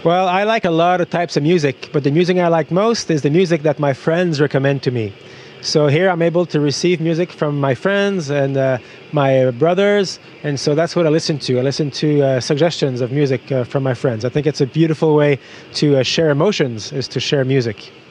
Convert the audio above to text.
Well, I like a lot of types of music, but the music I like most is the music that my friends recommend to me. So here I'm able to receive music from my friends and my brothers, and so that's what I listen to. I listen to suggestions of music from my friends. I think it's a beautiful way to share emotions, is to share music.